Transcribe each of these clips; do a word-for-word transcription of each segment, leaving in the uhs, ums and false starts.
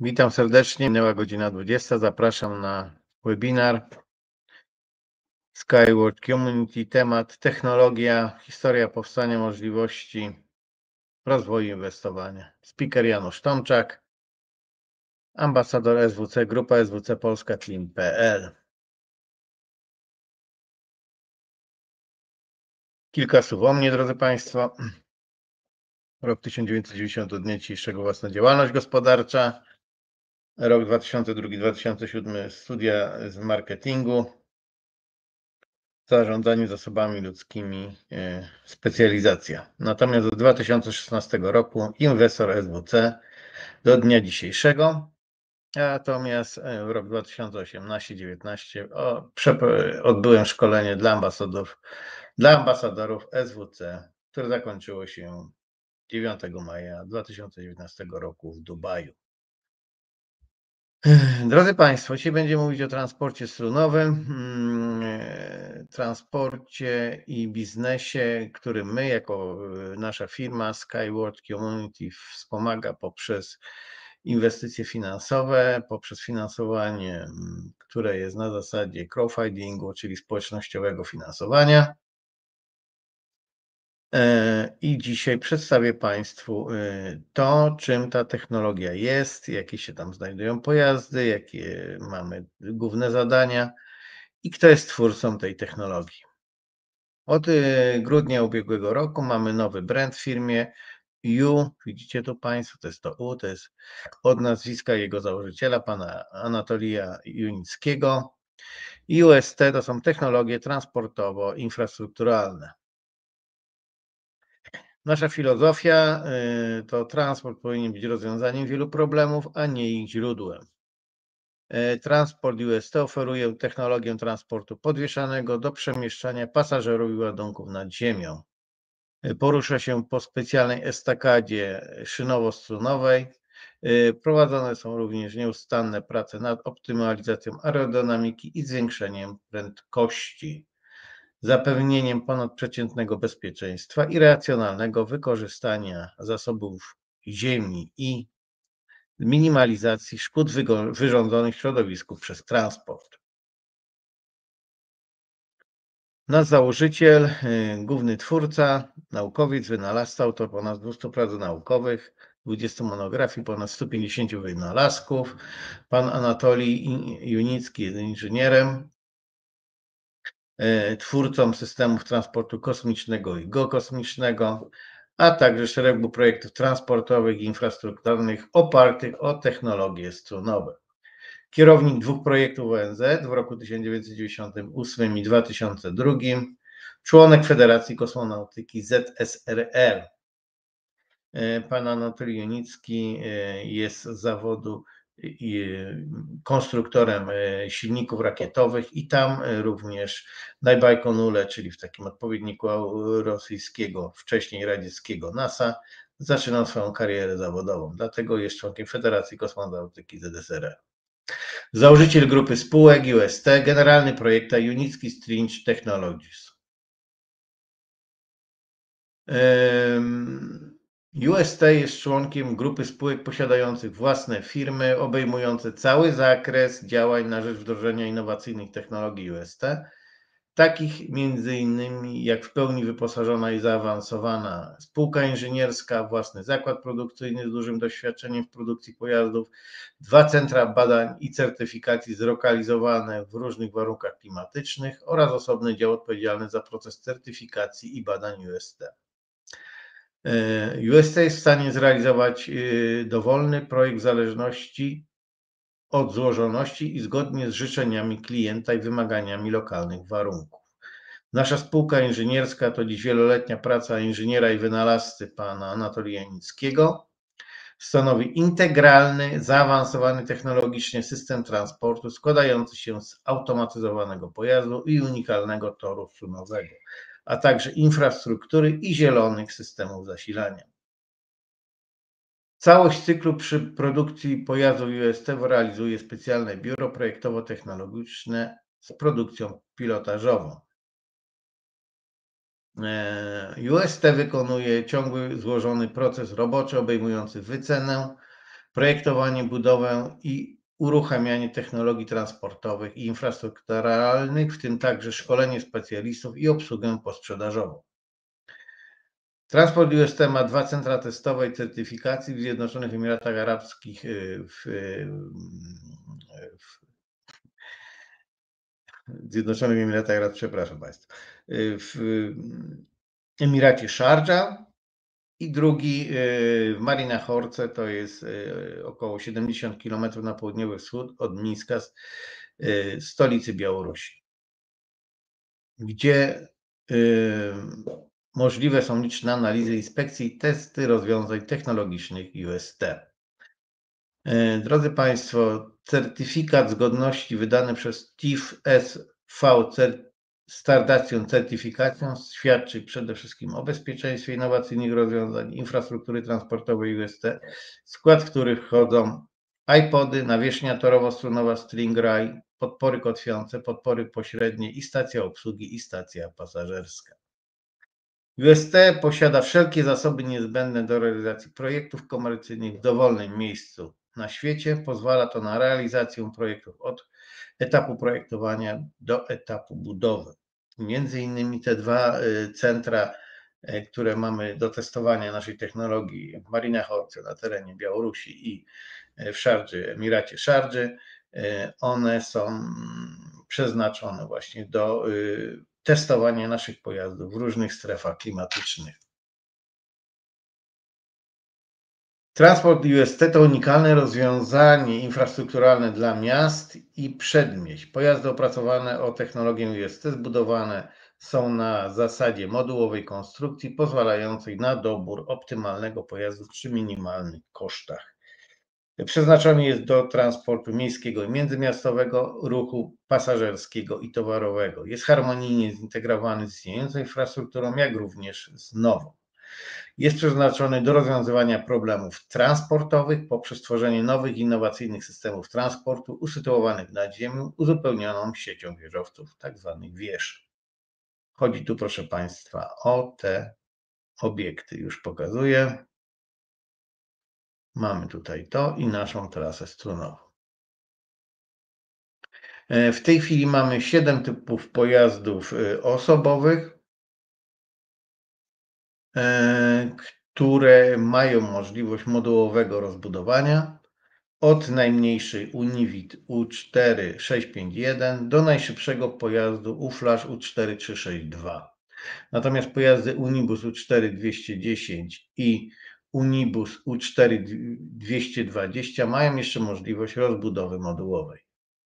Witam serdecznie. Minęła godzina dwudziesta. Zapraszam na webinar Skyward Community. Temat technologia, historia powstania, możliwości rozwoju inwestowania. Speaker Janusz Tomczak, ambasador S W C, grupa S W C Polska, Clean kropka P L. Kilka słów o mnie, drodzy Państwo. Rok tysiąc dziewięćset dziewięćdziesiąty od dnia dzisiejszego własna działalność gospodarcza. Rok dwa tysiące drugi do dwa tysiące siódmego studia z marketingu. Zarządzaniu zasobami ludzkimi, specjalizacja. Natomiast od dwa tysiące szesnastego roku inwestor S W C do dnia dzisiejszego. Natomiast w rok dwa tysiące osiemnasty dziewiętnasty odbyłem szkolenie dla ambasadorów, dla ambasadorów S W C, które zakończyło się dziewiątego maja dwa tysiące dziewiętnastego roku w Dubaju. Drodzy Państwo, dzisiaj będziemy mówić o transporcie strunowym, transporcie i biznesie, który my jako nasza firma Skyward Community wspomaga poprzez inwestycje finansowe, poprzez finansowanie, które jest na zasadzie crowdfundingu, czyli społecznościowego finansowania. I dzisiaj przedstawię Państwu to, czym ta technologia jest, jakie się tam znajdują pojazdy, jakie mamy główne zadania i kto jest twórcą tej technologii. Od grudnia ubiegłego roku mamy nowy brand w firmie U, widzicie tu Państwo, to jest to U, to jest od nazwiska jego założyciela, pana Anatolija Junickiego. I U S T to są technologie transportowo-infrastrukturalne. Nasza filozofia to transport powinien być rozwiązaniem wielu problemów, a nie ich źródłem. Transport U S T oferuje technologię transportu podwieszanego do przemieszczania pasażerów i ładunków nad ziemią. Porusza się po specjalnej estakadzie szynowo-strunowej. Prowadzone są również nieustanne prace nad optymalizacją aerodynamiki i zwiększeniem prędkości, zapewnieniem ponadprzeciętnego bezpieczeństwa i racjonalnego wykorzystania zasobów ziemi i minimalizacji szkód wyrządzonych środowisku przez transport. Nasz założyciel, główny twórca, naukowiec, wynalazca, autor ponad dwustu prac naukowych, dwudziestu monografii, ponad stu pięćdziesięciu wynalazków. Pan Anatolij Junicki jest inżynierem, twórcą systemów transportu kosmicznego i geokosmicznego, a także szeregu projektów transportowych i infrastrukturalnych opartych o technologie strunowe. Kierownik dwóch projektów O N Z w roku tysiąc dziewięćset dziewięćdziesiątym ósmym i dwa tysiące drugim, członek Federacji Kosmonautyki Z S R R. Pan Anatolij Junicki jest z zawodu konstruktorem silników rakietowych i tam również na Bajkonurze, czyli w takim odpowiedniku rosyjskiego, wcześniej radzieckiego NASA, zaczynał swoją karierę zawodową. Dlatego jest członkiem Federacji Kosmonautyki Z S R R. Założyciel grupy spółek U S T, generalny projekta Junicki String Technologies. U S T jest członkiem grupy spółek posiadających własne firmy, obejmujące cały zakres działań na rzecz wdrożenia innowacyjnych technologii U S T, takich między innymi jak w pełni wyposażona i zaawansowana spółka inżynierska, własny zakład produkcyjny z dużym doświadczeniem w produkcji pojazdów, dwa centra badań i certyfikacji zlokalizowane w różnych warunkach klimatycznych oraz osobny dział odpowiedzialny za proces certyfikacji i badań U S T. U S T jest w stanie zrealizować dowolny projekt w zależności od złożoności i zgodnie z życzeniami klienta i wymaganiami lokalnych warunków. Nasza spółka inżynierska to dziś wieloletnia praca inżyniera i wynalazcy pana Anatolija Junickiego. Stanowi integralny, zaawansowany technologicznie system transportu składający się z automatyzowanego pojazdu i unikalnego toru strunowego, a także infrastruktury i zielonych systemów zasilania. Całość cyklu przy produkcji pojazdów U S T realizuje specjalne biuro projektowo-technologiczne z produkcją pilotażową. U S T wykonuje ciągły, złożony proces roboczy obejmujący wycenę, projektowanie, budowę i uruchamianie technologii transportowych i infrastrukturalnych, w tym także szkolenie specjalistów i obsługę posprzedażową. Transport U S T ma dwa centra testowe i certyfikacji w Zjednoczonych Emiratach Arabskich, w, w Zjednoczonych Emiratach Arabskich, przepraszam Państwa, w Emiracie Sharjah i drugi w Marina Horce, to jest około siedemdziesiąt kilometrów na południowy wschód od Mińska, stolicy Białorusi, gdzie możliwe są liczne analizy, inspekcje i testy rozwiązań technologicznych U S T. Drodzy Państwo, certyfikat zgodności wydany przez T I F S V Standardization Certification świadczy przede wszystkim o bezpieczeństwie innowacyjnych rozwiązań infrastruktury transportowej U S T, w skład których wchodzą iPody, nawierzchnia torowo-strunowa string rail, podpory kotwiące, podpory pośrednie i stacja obsługi i stacja pasażerska. U S T posiada wszelkie zasoby niezbędne do realizacji projektów komercyjnych w dowolnym miejscu na świecie. Pozwala to na realizację projektów od etapu projektowania do etapu budowy. Między innymi te dwa centra, które mamy do testowania naszej technologii w Marina Horce na terenie Białorusi i w Szardży, Emiracie Szardży, one są przeznaczone właśnie do testowania naszych pojazdów w różnych strefach klimatycznych. Transport U S T to unikalne rozwiązanie infrastrukturalne dla miast i przedmieść. Pojazdy opracowane o technologię U S T zbudowane są na zasadzie modułowej konstrukcji pozwalającej na dobór optymalnego pojazdu przy minimalnych kosztach. Przeznaczony jest do transportu miejskiego i międzymiastowego, ruchu pasażerskiego i towarowego. Jest harmonijnie zintegrowany z istniejącą infrastrukturą, jak również z nową. Jest przeznaczony do rozwiązywania problemów transportowych poprzez tworzenie nowych, innowacyjnych systemów transportu usytuowanych nad ziemią, uzupełnioną siecią wieżowców, tzw. wież. Chodzi tu, proszę Państwa, o te obiekty. Już pokazuję. Mamy tutaj to i naszą trasę strunową. W tej chwili mamy siedem typów pojazdów osobowych, które mają możliwość modułowego rozbudowania, od najmniejszej Univit U cztery sześć pięć jeden do najszybszego pojazdu U-Flash U cztery trzy sześć dwa. Natomiast pojazdy Unibus U cztery dwieście dziesięć i Unibus U cztery dwieście dwadzieścia mają jeszcze możliwość rozbudowy modułowej.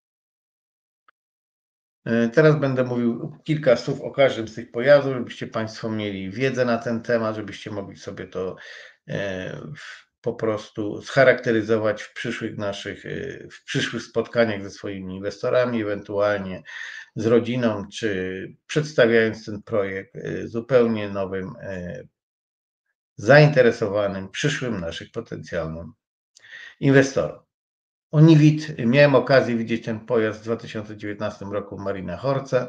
Teraz będę mówił kilka słów o każdym z tych pojazdów, żebyście Państwo mieli wiedzę na ten temat, żebyście mogli sobie to po prostu scharakteryzować w przyszłych naszych, w przyszłych spotkaniach ze swoimi inwestorami, ewentualnie z rodziną, czy przedstawiając ten projekt zupełnie nowym, zainteresowanym, przyszłym naszych potencjalnym inwestorom. Univit, miałem okazję widzieć ten pojazd w dwa tysiące dziewiętnastym roku w Marina Horce.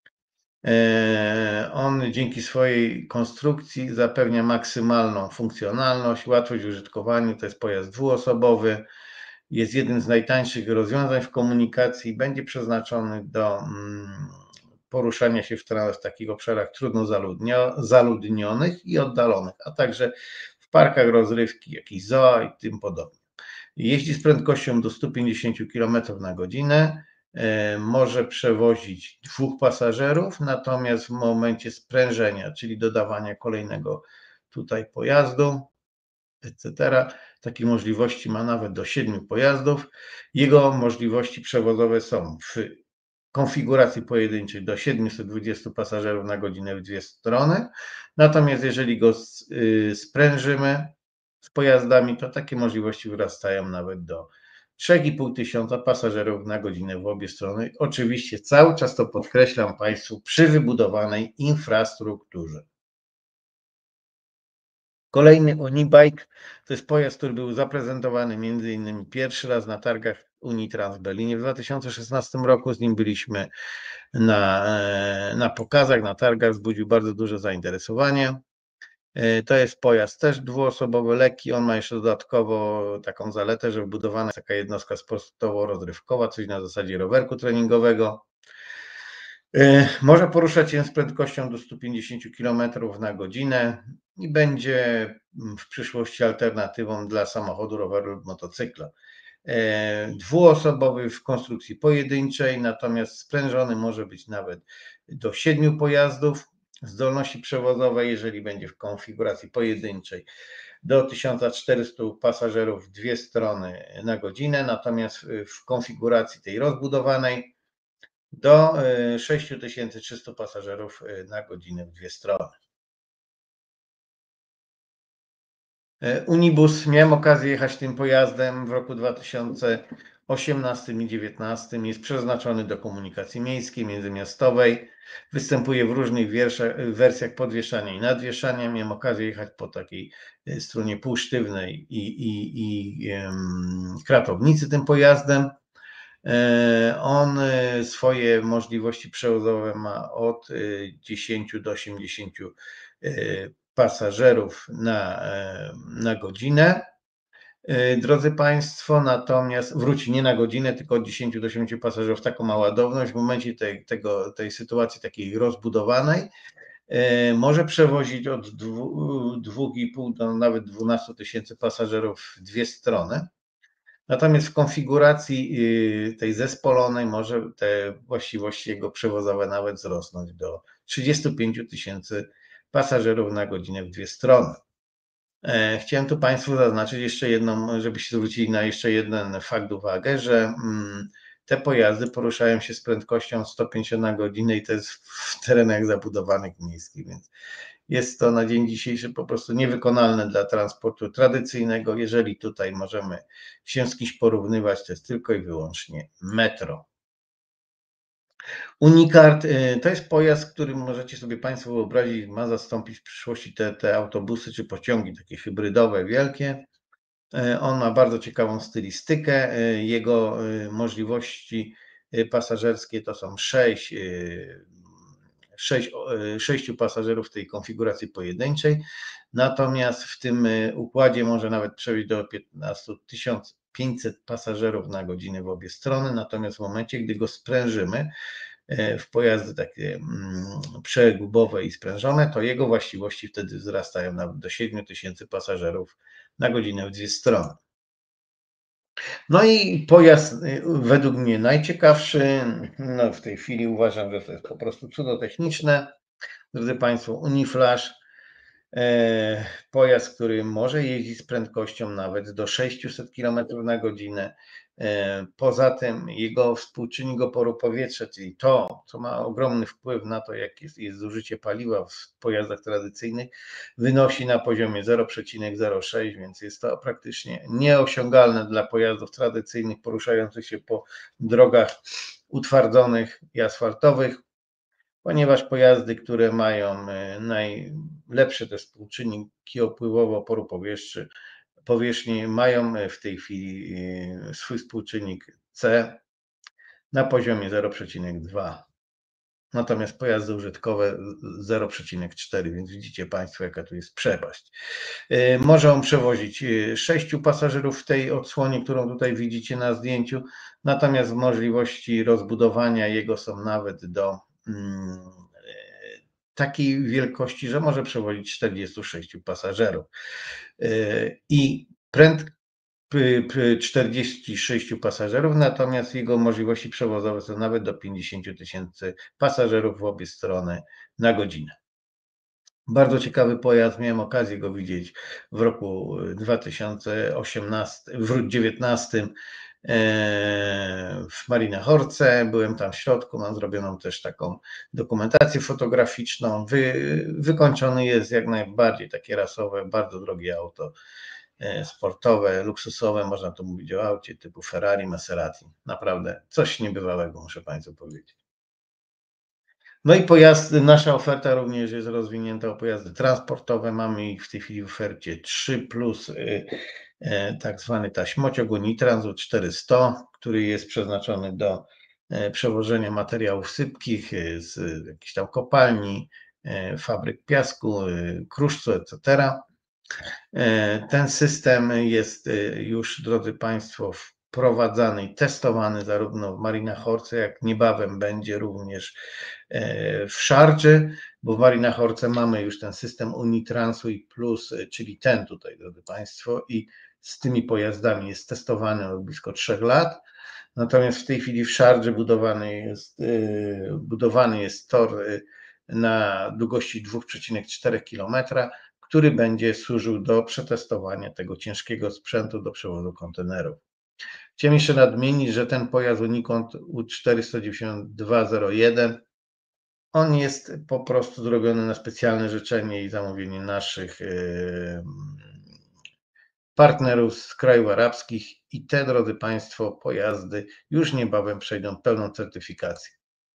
On dzięki swojej konstrukcji zapewnia maksymalną funkcjonalność, łatwość w użytkowaniu. To jest pojazd dwuosobowy, jest jednym z najtańszych rozwiązań w komunikacji, będzie przeznaczony do poruszania się w, w takich obszarach trudno zaludnionych i oddalonych, a także w parkach rozrywki, jakichś zoo i tym podobnie. Jeździ z prędkością do stu pięćdziesięciu kilometrów na godzinę, może przewozić dwóch pasażerów, natomiast w momencie sprężenia, czyli dodawania kolejnego tutaj pojazdu, et cetera, takiej możliwości ma nawet do siedmiu pojazdów. Jego możliwości przewozowe są w konfiguracji pojedynczej do siedmiuset dwudziestu pasażerów na godzinę w dwie strony, natomiast jeżeli go sprężymy z pojazdami, to takie możliwości wyrastają nawet do trzy i pół tysiąca pasażerów na godzinę w obie strony. Oczywiście cały czas to podkreślam Państwu przy wybudowanej infrastrukturze. Kolejny Unibike to jest pojazd, który był zaprezentowany między innymi pierwszy raz na targach Unitrans w Berlinie w dwa tysiące szesnastym roku. Z nim byliśmy na, na pokazach, na targach, wzbudził bardzo duże zainteresowanie. To jest pojazd też dwuosobowy, lekki, on ma jeszcze dodatkowo taką zaletę, że wbudowana jest taka jednostka sportowo-rozrywkowa, coś na zasadzie rowerku treningowego. Może poruszać się z prędkością do stu pięćdziesięciu kilometrów na godzinę i będzie w przyszłości alternatywą dla samochodu, roweru lub motocykla. Dwuosobowy w konstrukcji pojedynczej, natomiast sprężony może być nawet do siedmiu pojazdów. Zdolności przewozowej, jeżeli będzie w konfiguracji pojedynczej, do tysiąc czterystu pasażerów w dwie strony na godzinę, natomiast w konfiguracji tej rozbudowanej do sześć tysięcy trzystu pasażerów na godzinę w dwie strony. Unibus, miałem okazję jechać tym pojazdem w roku dwa tysiące osiemnastym i dziewiętnastym. Jest przeznaczony do komunikacji miejskiej, międzymiastowej. Występuje w różnych wersjach podwieszania i nadwieszania. Miałem okazję jechać po takiej stronie półsztywnej i, i, i um, kratownicy tym pojazdem. On swoje możliwości przewozowe ma od dziesięciu do osiemdziesięciu pasażerów na, na godzinę. Drodzy Państwo, natomiast wróci nie na godzinę, tylko od dziesięciu do osiemdziesięciu pasażerów, taką ma ładowność. W momencie tej, tego, tej sytuacji takiej rozbudowanej może przewozić od dwóch i pół do nawet dwunastu tysięcy pasażerów w dwie strony. Natomiast w konfiguracji tej zespolonej może te właściwości jego przewozowe nawet wzrosnąć do trzydziestu pięciu tysięcy pasażerów na godzinę w dwie strony. Chciałem tu Państwu zaznaczyć jeszcze jedną, żebyście zwrócili na jeszcze jeden fakt uwagę, że te pojazdy poruszają się z prędkością sto pięćdziesiąt na godzinę i to jest w terenach zabudowanych miejskich, więc jest to na dzień dzisiejszy po prostu niewykonalne dla transportu tradycyjnego. Jeżeli tutaj możemy się z kimś porównywać, to jest tylko i wyłącznie metro. Unicard to jest pojazd, który możecie sobie Państwo wyobrazić, ma zastąpić w przyszłości te, te autobusy czy pociągi takie hybrydowe, wielkie. On ma bardzo ciekawą stylistykę. Jego możliwości pasażerskie to są sześć, sześć, sześciu pasażerów w tej konfiguracji pojedynczej. Natomiast w tym układzie może nawet przewieźć do piętnaście tysięcy pięćset pasażerów na godzinę w obie strony. Natomiast w momencie, gdy go sprężymy w pojazdy takie przegubowe i sprężone, to jego właściwości wtedy wzrastają nawet do siedmiu tysięcy pasażerów na godzinę w dwie strony. No i pojazd według mnie najciekawszy, no w tej chwili uważam, że to jest po prostu cudo techniczne. Drodzy Państwo, Uniflash, pojazd, który może jeździć z prędkością nawet do sześciuset kilometrów na godzinę. Poza tym jego współczynnik oporu powietrza, czyli to, co ma ogromny wpływ na to, jak jest, jest zużycie paliwa w pojazdach tradycyjnych, wynosi na poziomie zero przecinek zero sześć, więc jest to praktycznie nieosiągalne dla pojazdów tradycyjnych poruszających się po drogach utwardzonych i asfaltowych, ponieważ pojazdy, które mają najlepsze te współczynniki opływowo-oporu powietrza, powierzchni, mają w tej chwili swój współczynnik C na poziomie zero przecinek dwa. Natomiast pojazdy użytkowe zero przecinek cztery, więc widzicie Państwo, jaka tu jest przepaść. Może on przewozić sześciu pasażerów w tej odsłonie, którą tutaj widzicie na zdjęciu, natomiast możliwości rozbudowania jego są nawet do takiej wielkości, że może przewozić czterdziestu sześciu pasażerów. I prędkość czterdziestu sześciu pasażerów, natomiast jego możliwości przewozowe są nawet do pięćdziesięciu tysięcy pasażerów w obie strony na godzinę. Bardzo ciekawy pojazd, miałem okazję go widzieć w roku dwa tysiące osiemnastym, w dwa tysiące dziewiętnastym w Marina Horce, byłem tam w środku, mam zrobioną też taką dokumentację fotograficzną. Wy, wykończony jest jak najbardziej takie rasowe, bardzo drogie auto sportowe, luksusowe, można tu mówić o aucie typu Ferrari, Maserati. Naprawdę coś niebywałego, muszę Państwu powiedzieć. No i pojazdy, nasza oferta również jest rozwinięta o pojazdy transportowe. Mamy ich w tej chwili w ofercie trzy plus tak zwany taśmociąg Unitrans czterysta, który jest przeznaczony do przewożenia materiałów sypkich z jakichś tam kopalni, fabryk piasku, kruszcu, et cetera. Ten system jest już, drodzy Państwo, wprowadzany i testowany zarówno w Marina Horce, jak niebawem będzie również w Sharczy, bo w Marina Horce mamy już ten system Unitransu i Plus, czyli ten tutaj, drodzy Państwo, i z tymi pojazdami jest testowany od blisko trzech lat. Natomiast w tej chwili w Sharczy budowany jest, budowany jest tor na długości dwa przecinek cztery kilometra, który będzie służył do przetestowania tego ciężkiego sprzętu do przewozu kontenerów. Chciałem jeszcze nadmienić, że ten pojazd Unicont U czterysta dziewięćdziesiąt dwa zero jeden, on jest po prostu zrobiony na specjalne życzenie i zamówienie naszych partnerów z krajów arabskich i te, drodzy Państwo, pojazdy już niebawem przejdą pełną certyfikację.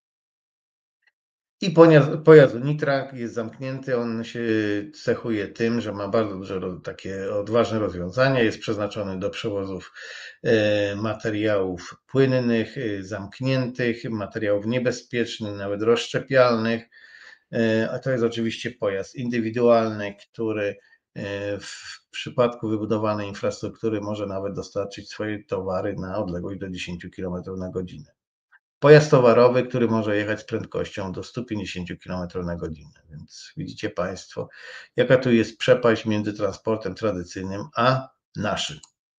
I pojazd Unitrak jest zamknięty, on się cechuje tym, że ma bardzo duże takie odważne rozwiązania, jest przeznaczony do przewozów materiałów płynnych, zamkniętych, materiałów niebezpiecznych, nawet rozszczepialnych, a to jest oczywiście pojazd indywidualny, który w przypadku wybudowanej infrastruktury może nawet dostarczyć swoje towary na odległość do dziesięć kilometrów na godzinę. Pojazd towarowy, który może jechać z prędkością do stu pięćdziesięciu kilometrów na godzinę. Więc widzicie Państwo, jaka tu jest przepaść między transportem tradycyjnym a naszym.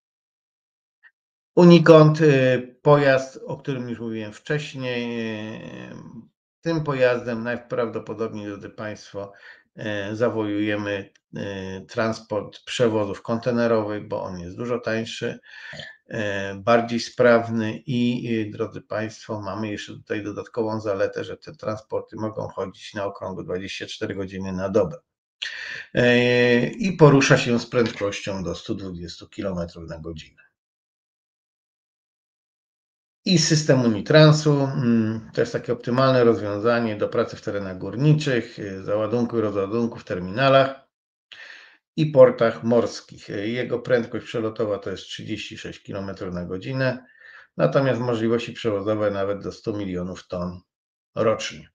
Unicont, pojazd, o którym już mówiłem wcześniej. Tym pojazdem najprawdopodobniej, drodzy Państwo, zawojujemy transport przewozów kontenerowych, bo on jest dużo tańszy, bardziej sprawny i, drodzy Państwo, mamy jeszcze tutaj dodatkową zaletę, że te transporty mogą chodzić na okrągło dwadzieścia cztery godziny na dobę i porusza się z prędkością do stu dwudziestu kilometrów na godzinę. I system Unitransu to jest takie optymalne rozwiązanie do pracy w terenach górniczych, załadunku i rozładunku w terminalach i portach morskich. Jego prędkość przelotowa to jest trzydzieści sześć kilometrów na godzinę, natomiast możliwości przewozowe nawet do stu milionów ton rocznie.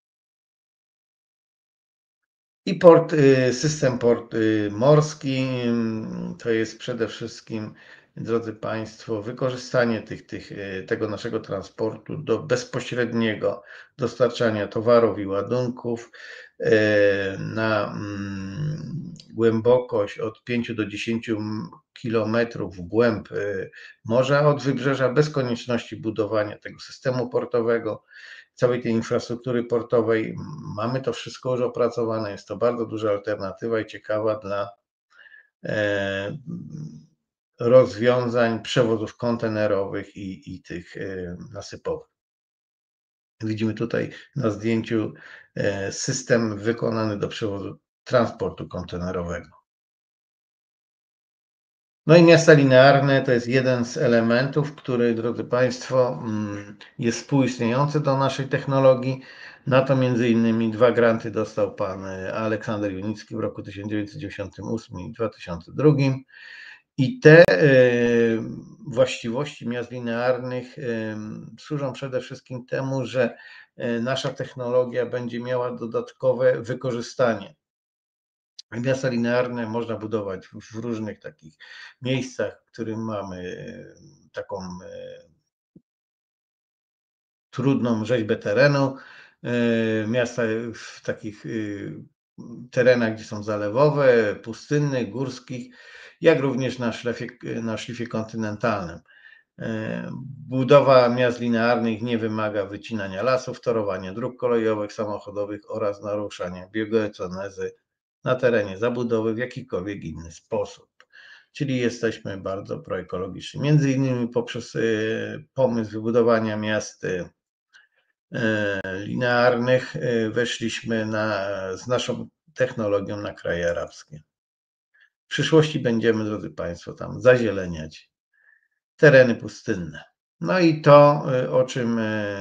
I port, system port morski to jest przede wszystkim, drodzy Państwo, wykorzystanie tych, tych, tego naszego transportu do bezpośredniego dostarczania towarów i ładunków na głębokość od pięciu do dziesięciu kilometrów w głęb morza od wybrzeża, bez konieczności budowania tego systemu portowego, całej tej infrastruktury portowej. Mamy to wszystko już opracowane, jest to bardzo duża alternatywa i ciekawa dla rozwiązań przewozów kontenerowych i, i tych nasypowych. Widzimy tutaj na zdjęciu system wykonany do przewozu transportu kontenerowego. No i miasta linearne to jest jeden z elementów, który, drodzy Państwo, jest współistniejący do naszej technologii. Na to między innymi dwa granty dostał pan Aleksander Junicki w roku tysiąc dziewięćset dziewięćdziesiątym ósmym i dwa tysiące drugim. I te właściwości miast linearnych służą przede wszystkim temu, że nasza technologia będzie miała dodatkowe wykorzystanie. Miasta linearne można budować w różnych takich miejscach, w których mamy taką trudną rzeźbę terenu. Miasta w takich terenach, gdzie są zalewowe, pustynnych, górskich, jak również na szlifie, na szlifie kontynentalnym. Budowa miast linearnych nie wymaga wycinania lasów, torowania dróg kolejowych, samochodowych oraz naruszania biogeocenezy na terenie zabudowy w jakikolwiek inny sposób. Czyli jesteśmy bardzo proekologiczni. Między innymi poprzez pomysł wybudowania miast linearnych weszliśmy na, z naszą technologią na kraje arabskie. W przyszłości będziemy, drodzy Państwo, tam zazieleniać tereny pustynne. No i to, o czym,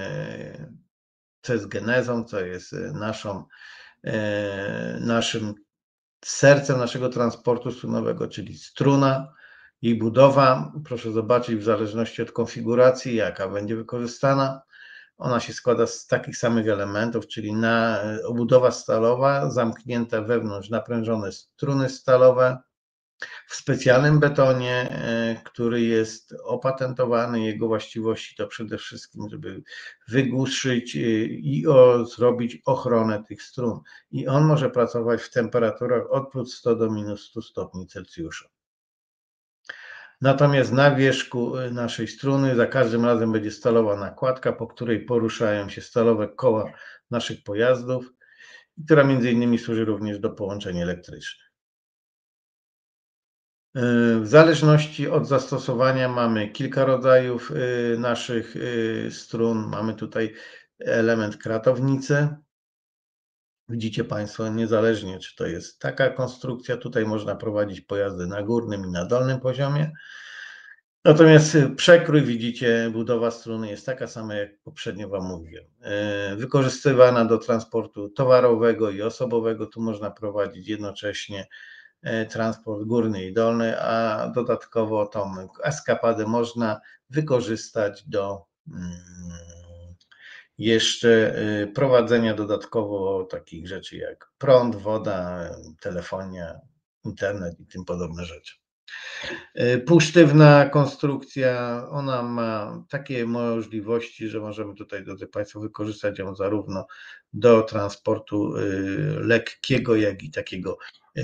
co jest genezą, co jest naszą, naszym sercem naszego transportu strunowego, czyli struna, jej budowa. Proszę zobaczyć w zależności od konfiguracji, jaka będzie wykorzystana. Ona się składa z takich samych elementów, czyli na, obudowa stalowa, zamknięte wewnątrz naprężone struny stalowe w specjalnym betonie, który jest opatentowany. Jego właściwości to przede wszystkim, żeby wygłuszyć i o, zrobić ochronę tych strun. I on może pracować w temperaturach od plus sto do minus sto stopni Celsjusza. Natomiast na wierzchu naszej struny za każdym razem będzie stalowa nakładka, po której poruszają się stalowe koła naszych pojazdów, która między innymi służy również do połączeń elektrycznych. W zależności od zastosowania mamy kilka rodzajów naszych strun. Mamy tutaj element kratownicy. Widzicie Państwo, niezależnie czy to jest taka konstrukcja, tutaj można prowadzić pojazdy na górnym i na dolnym poziomie. Natomiast przekrój, widzicie, budowa struny jest taka sama, jak poprzednio Wam mówiłem. Wykorzystywana do transportu towarowego i osobowego. Tu można prowadzić jednocześnie transport górny i dolny, a dodatkowo tą eskapadę można wykorzystać do jeszcze prowadzenia dodatkowo takich rzeczy jak prąd, woda, telefonia, internet i tym podobne rzeczy. Półsztywna konstrukcja, ona ma takie możliwości, że możemy tutaj, drodzy Państwo, wykorzystać ją zarówno do transportu lekkiego, jak i takiego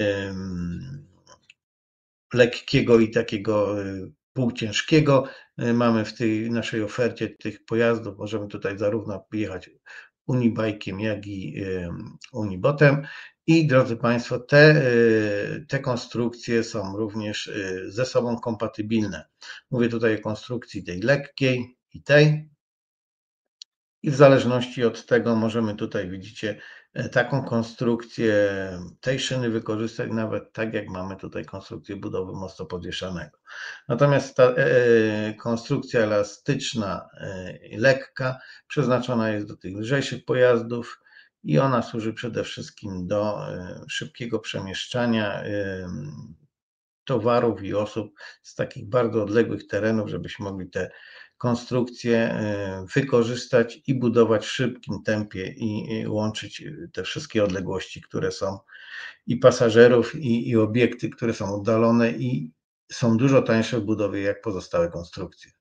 lekkiego i takiego półciężkiego. Mamy w tej naszej ofercie tych pojazdów, możemy tutaj zarówno jechać unibajkiem, jak i unibotem. I drodzy Państwo, te, te konstrukcje są również ze sobą kompatybilne. Mówię tutaj o konstrukcji tej lekkiej i tej. I w zależności od tego możemy tutaj, widzicie, taką konstrukcję tej szyny wykorzystać nawet tak, jak mamy tutaj konstrukcję budowy mostu podwieszanego. Natomiast ta konstrukcja elastyczna, lekka, przeznaczona jest do tych lżejszych pojazdów i ona służy przede wszystkim do szybkiego przemieszczania towarów i osób z takich bardzo odległych terenów, żebyśmy mogli te konstrukcje wykorzystać i budować w szybkim tempie i łączyć te wszystkie odległości, które są, i pasażerów, i, i obiekty, które są oddalone i są dużo tańsze w budowie jak pozostałe konstrukcje.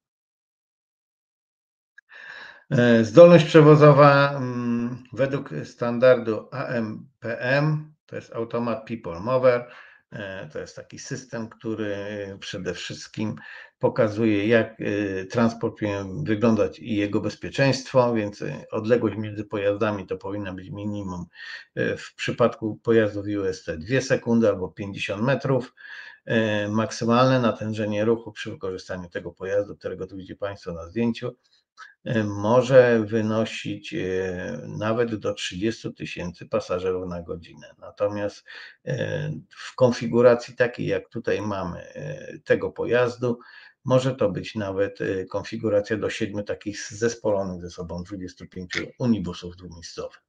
Zdolność przewozowa według standardu A M P M, to jest Automat People Mover. To jest taki system, który przede wszystkim pokazuje, jak transport powinien wyglądać i jego bezpieczeństwo, więc odległość między pojazdami to powinna być minimum w przypadku pojazdów U S T dwie sekundy albo pięćdziesiąt metrów. Maksymalne natężenie ruchu przy wykorzystaniu tego pojazdu, którego tu widzicie Państwo na zdjęciu, może wynosić nawet do trzydziestu tysięcy pasażerów na godzinę. Natomiast w konfiguracji takiej, jak tutaj mamy tego pojazdu, może to być nawet konfiguracja do siedmiu takich zespolonych ze sobą dwudziestu pięciu unibusów dwumiejscowych.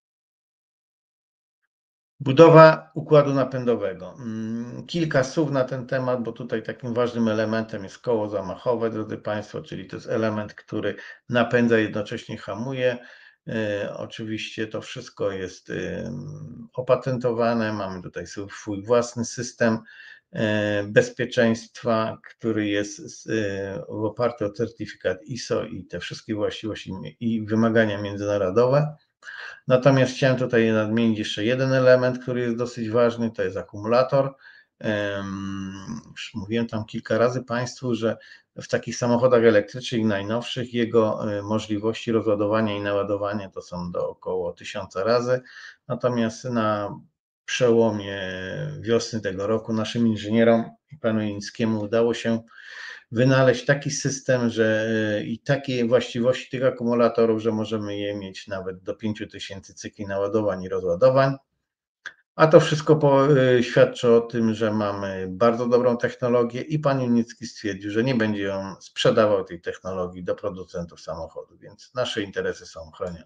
Budowa układu napędowego. Kilka słów na ten temat, bo tutaj takim ważnym elementem jest koło zamachowe, drodzy Państwo, czyli to jest element, który napędza, jednocześnie hamuje. Oczywiście to wszystko jest opatentowane, mamy tutaj swój własny system bezpieczeństwa, który jest w oparciu o certyfikat I S O i te wszystkie właściwości i wymagania międzynarodowe. Natomiast chciałem tutaj nadmienić jeszcze jeden element, który jest dosyć ważny, to jest akumulator. Już mówiłem tam kilka razy Państwu, że w takich samochodach elektrycznych najnowszych jego możliwości rozładowania i naładowania to są do około tysiąca razy. Natomiast na przełomie wiosny tego roku naszym inżynierom i panu Ińskiemu udało się wynaleźć taki system, że i takie właściwości tych akumulatorów, że możemy je mieć nawet do pięciu tysięcy cykli naładowań i rozładowań. A to wszystko po, świadczy o tym, że mamy bardzo dobrą technologię i pan Junicki stwierdził, że nie będzie on sprzedawał tej technologii do producentów samochodów, więc nasze interesy są chronione.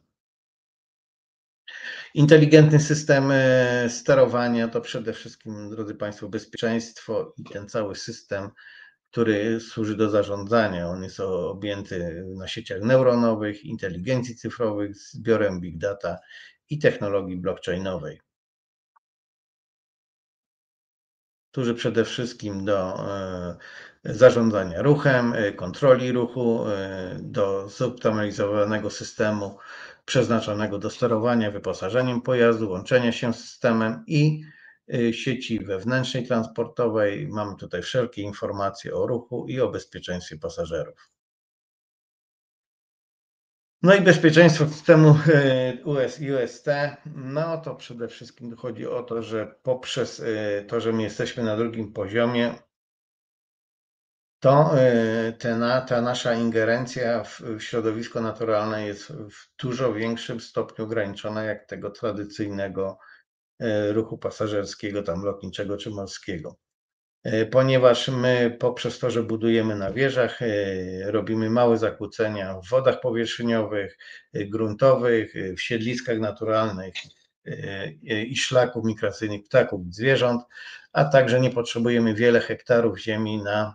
Inteligentny system sterowania to przede wszystkim, drodzy Państwo, bezpieczeństwo i ten cały system który służy do zarządzania. On jest objęty na sieciach neuronowych, inteligencji cyfrowych, zbiorem big data i technologii blockchainowej. Służy przede wszystkim do zarządzania ruchem, kontroli ruchu, do zoptymalizowanego systemu przeznaczonego do sterowania wyposażeniem pojazdu, łączenia się z systemem i sieci wewnętrznej transportowej. Mamy tutaj wszelkie informacje o ruchu i o bezpieczeństwie pasażerów. No i bezpieczeństwo systemu U S T, no to przede wszystkim chodzi o to, że poprzez to, że my jesteśmy na drugim poziomie, to ta, ta nasza ingerencja w, w środowisko naturalne jest w dużo większym stopniu ograniczona jak tego tradycyjnego ruchu pasażerskiego, tam lotniczego czy morskiego. Ponieważ my poprzez to, że budujemy na wieżach, robimy małe zakłócenia w wodach powierzchniowych, gruntowych, w siedliskach naturalnych i szlaków migracyjnych ptaków i zwierząt, a także nie potrzebujemy wiele hektarów ziemi na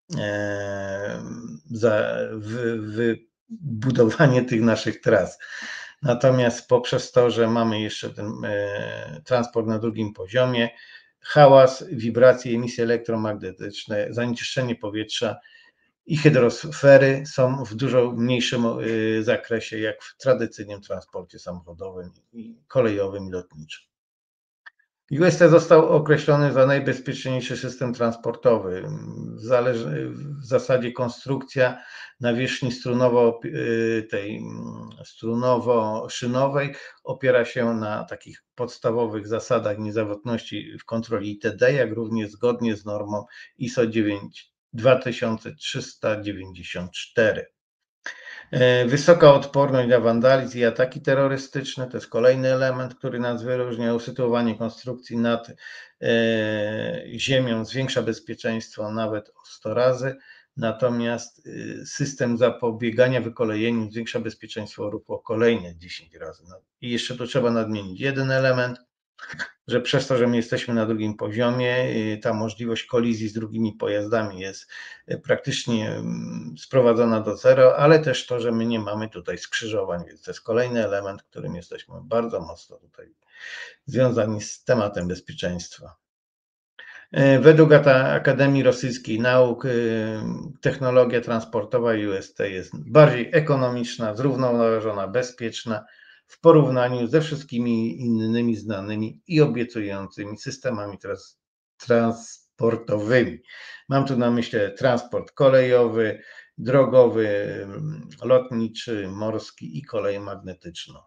za wybudowanie tych naszych tras. Natomiast poprzez to, że mamy jeszcze ten transport na drugim poziomie, hałas, wibracje, emisje elektromagnetyczne, zanieczyszczenie powietrza i hydrosfery są w dużo mniejszym zakresie jak w tradycyjnym transporcie samochodowym, kolejowym i lotniczym. U S T został określony za najbezpieczniejszy system transportowy. Zależy, w zasadzie konstrukcja nawierzchni strunowo, tej strunowo-szynowej opiera się na takich podstawowych zasadach niezawodności w kontroli I T D, jak również zgodnie z normą I S O dwa tysiące trzysta dziewięćdziesiąt cztery. Wysoka odporność na wandalizm i ataki terrorystyczne to jest kolejny element, który nas wyróżnia. Usytuowanie konstrukcji nad ziemią zwiększa bezpieczeństwo nawet o sto razy, natomiast system zapobiegania wykolejeniu zwiększa bezpieczeństwo ruchu o kolejne dziesięć razy. I jeszcze tu trzeba nadmienić jeden element, że przez to, że my jesteśmy na drugim poziomie, ta możliwość kolizji z drugimi pojazdami jest praktycznie sprowadzona do zera, ale też to, że my nie mamy tutaj skrzyżowań, więc to jest kolejny element, którym jesteśmy bardzo mocno tutaj związani z tematem bezpieczeństwa. Według Akademii Rosyjskiej Nauk technologia transportowa U S T jest bardziej ekonomiczna, zrównoważona, bezpieczna w porównaniu ze wszystkimi innymi znanymi i obiecującymi systemami trans transportowymi. Mam tu na myśli transport kolejowy, drogowy, lotniczy, morski i kolej magnetyczną.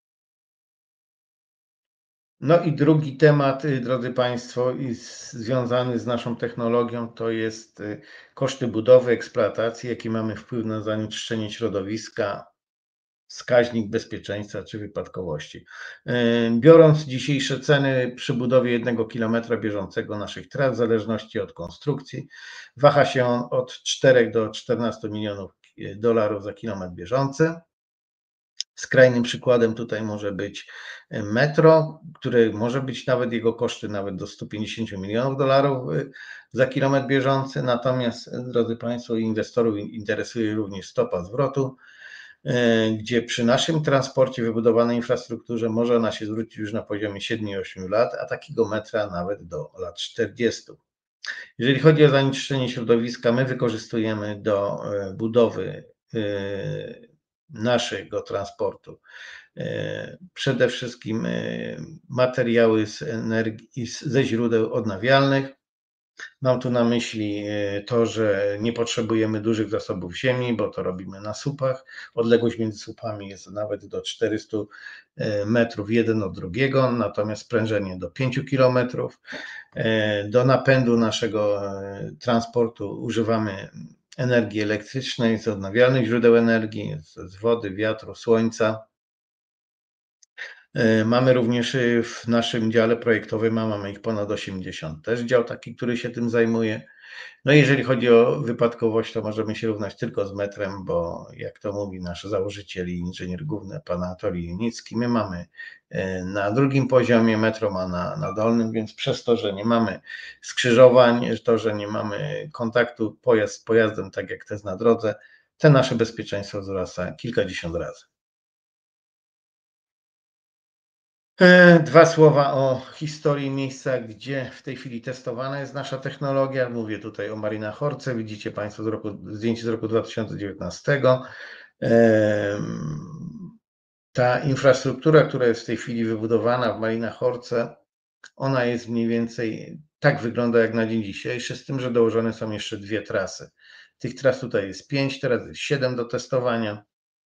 No i drugi temat, drodzy Państwo, związany z naszą technologią, to jest koszty budowy, eksploatacji, jaki mamy wpływ na zanieczyszczenie środowiska, wskaźnik bezpieczeństwa czy wypadkowości. Biorąc dzisiejsze ceny przy budowie jednego kilometra bieżącego naszych tras, w zależności od konstrukcji, waha się on od czterech do czternastu milionów dolarów za kilometr bieżący. Skrajnym przykładem tutaj może być metro, które może być nawet jego koszty nawet do stu pięćdziesięciu milionów dolarów za kilometr bieżący. Natomiast, drodzy Państwo, inwestorów interesuje również stopa zwrotu, gdzie przy naszym transporcie, wybudowanej infrastrukturze może ona się zwrócić już na poziomie siedmiu do ośmiu lat, a takiego metra nawet do lat czterdziestu. Jeżeli chodzi o zanieczyszczenie środowiska, my wykorzystujemy do budowy naszego transportu przede wszystkim materiały z energii, ze źródeł odnawialnych. Mam tu na myśli to, że nie potrzebujemy dużych zasobów ziemi, bo to robimy na słupach. Odległość między słupami jest nawet do czterystu metrów jeden od drugiego, natomiast sprężenie do pięciu kilometrów. Do napędu naszego transportu używamy energii elektrycznej z odnawialnych źródeł energii, z wody, wiatru, słońca. Mamy również w naszym dziale projektowym, a mamy ich ponad osiemdziesiąt, też dział taki, który się tym zajmuje. No jeżeli chodzi o wypadkowość, to możemy się równać tylko z metrem, bo jak to mówi nasz założyciel i inżynier główny, pan Anatolij Junicki, my mamy na drugim poziomie, metro ma na, na dolnym, więc przez to, że nie mamy skrzyżowań, to, że nie mamy kontaktu pojazd z pojazdem, tak jak to jest na drodze, te nasze bezpieczeństwo wzrasta kilkadziesiąt razy. Dwa słowa o historii miejsca, gdzie w tej chwili testowana jest nasza technologia. Mówię tutaj o Marina Horce. Widzicie Państwo z roku, zdjęcie z roku dwa tysiące dziewiętnastego. Ta infrastruktura, która jest w tej chwili wybudowana w Marina Horce, ona jest mniej więcej, tak wygląda jak na dzień dzisiejszy, z tym, że dołożone są jeszcze dwie trasy. Tych tras tutaj jest pięć, teraz jest siedem do testowania.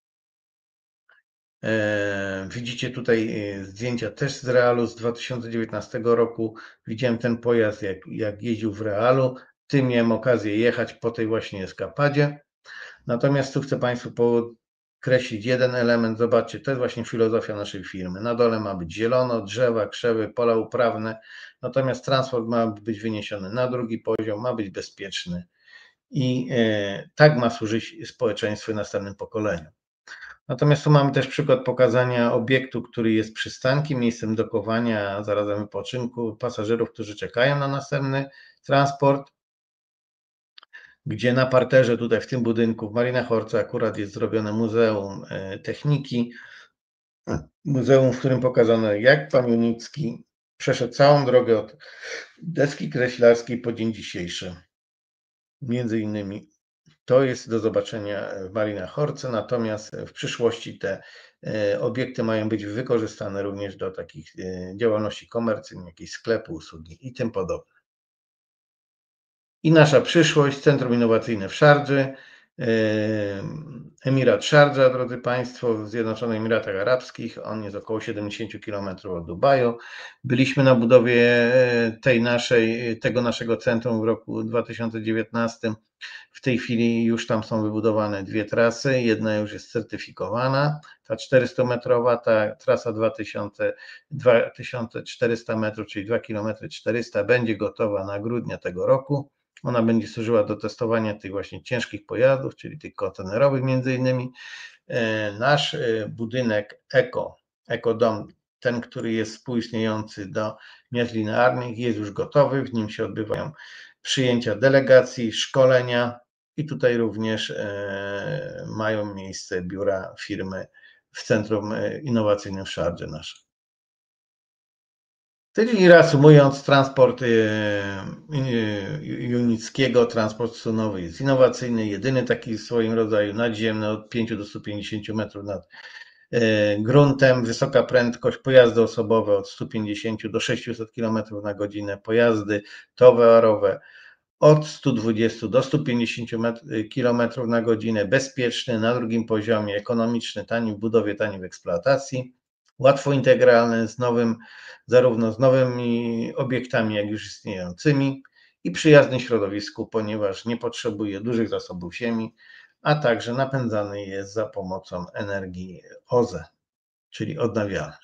Widzicie tutaj zdjęcia też z realu z dwa tysiące dziewiętnastego roku. Widziałem ten pojazd, jak, jak jeździł w realu. Tym miałem okazję jechać po tej właśnie eskapadzie. Natomiast tu chcę Państwu podkreślić jeden element. Zobaczcie, to jest właśnie filozofia naszej firmy. Na dole ma być zielono, drzewa, krzewy, pola uprawne. Natomiast transport ma być wyniesiony na drugi poziom, ma być bezpieczny. I tak ma służyć społeczeństwu i następnym pokoleniom. Natomiast tu mamy też przykład pokazania obiektu, który jest przystankiem, miejscem dokowania, zarazem wypoczynku pasażerów, którzy czekają na następny transport, gdzie na parterze tutaj w tym budynku w Marina Horce akurat jest zrobione Muzeum Techniki, muzeum, w którym pokazano, jak pan Junicki przeszedł całą drogę od deski kreślarskiej po dzień dzisiejszy. Między innymi to jest do zobaczenia w Marina Horce, natomiast w przyszłości te obiekty mają być wykorzystane również do takich działalności komercyjnych, jakieś sklepy, usługi i tym podobne. I nasza przyszłość, Centrum Innowacyjne w Szardży, Emirat Szardża, drodzy Państwo, w Zjednoczonych Emiratach Arabskich, on jest około siedemdziesiąt kilometrów od Dubaju. Byliśmy na budowie tej naszej, tego naszego centrum w roku dwa tysiące dziewiętnastym. W tej chwili już tam są wybudowane dwie trasy, jedna już jest certyfikowana, ta czterystometrowa, ta trasa dwa tysiące czterysta metrów, czyli dwa tysiące czterysta będzie gotowa na grudnia tego roku. Ona będzie służyła do testowania tych właśnie ciężkich pojazdów, czyli tych kontenerowych między innymi. Nasz budynek Eko, Ekodom, ten, który jest współistniejący do miast linearnych, jest już gotowy, w nim się odbywają przyjęcia delegacji, szkolenia i tutaj również mają miejsce biura firmy w Centrum Innowacyjnym w Szardży nasze. Czyli reasumując, transport Junickiego, transport sunowy jest innowacyjny, jedyny taki w swoim rodzaju, nadziemny od pięciu do stu pięćdziesięciu metrów nad gruntem, wysoka prędkość, pojazdy osobowe od stu pięćdziesięciu do sześciuset kilometrów na godzinę, pojazdy towarowe od stu dwudziestu do stu pięćdziesięciu kilometrów na godzinę, bezpieczny, na drugim poziomie, ekonomiczny, tani w budowie, tani w eksploatacji, łatwo integralny z nowym, zarówno z nowymi obiektami, jak już istniejącymi i przyjazny środowisku, ponieważ nie potrzebuje dużych zasobów ziemi, a także napędzany jest za pomocą energii O Z E, czyli odnawialnej.